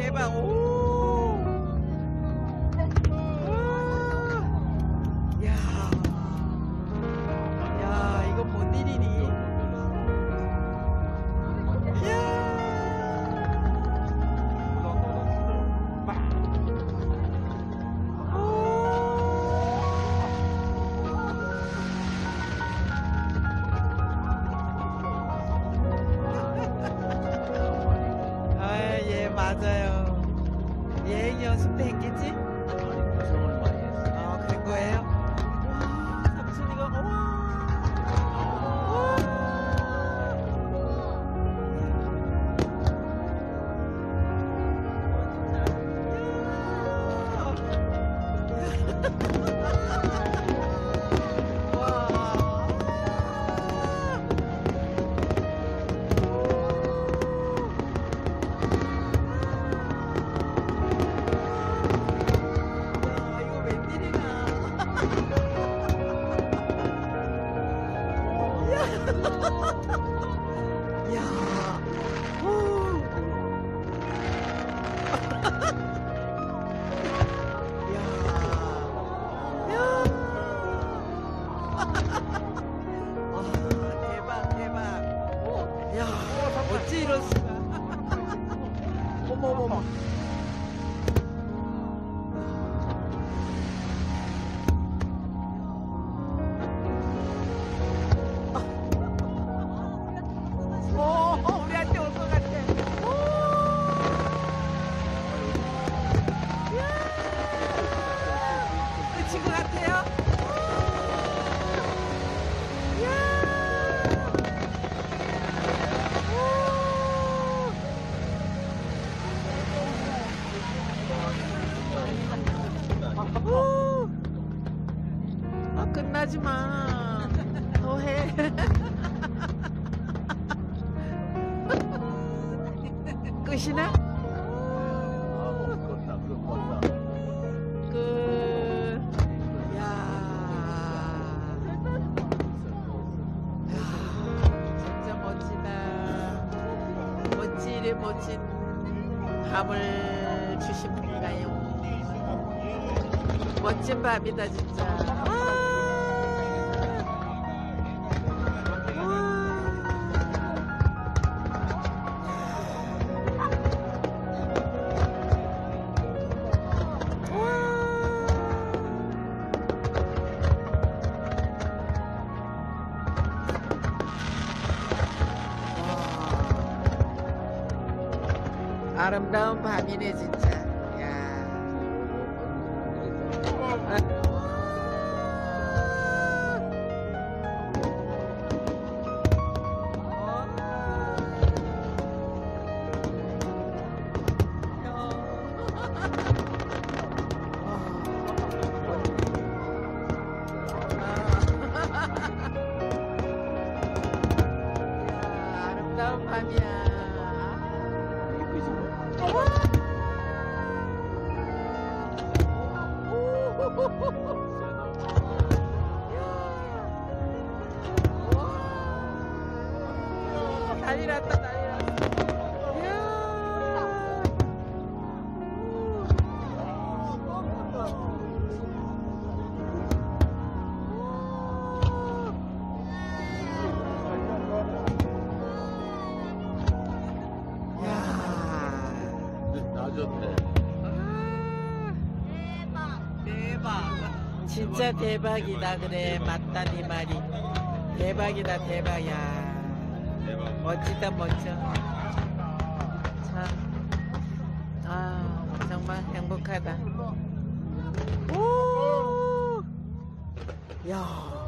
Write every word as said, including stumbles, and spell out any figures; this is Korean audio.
대박. 오. 야. 야, 이거 뭔 일이니? 맞아요. 예행 연습도 했겠지? 구성을 많이 했어. 아, 그런 거예요? 와, 삼순이가, 야, 오. 야, 야, 아, 대박, 대박. 야, 어찌 이럴 수가. 어머, 어머, 어머. 우리한테 올 것 같아. 오! 그친 것 같아요? 오! 아, 끝나지 마. 더 해. 끝이나? 아, 그렇다, 그렇다. 끝. 야. 야, 진짜 멋지다. 멋지래, 멋진 밤을 주신 분가요. 멋진 밤이다, 진짜. 아. 아름다운 밤이네 진짜. 야. 아름다운 밤이야. 난리 났다, 난리 났어. 나졌네. 대박. 진짜 대박이다. 그래, 맞다 네 말이. 대박이다, 대박이야. 멋지다, 멋져. 참, 아, 정말 행복하다. 오, 야.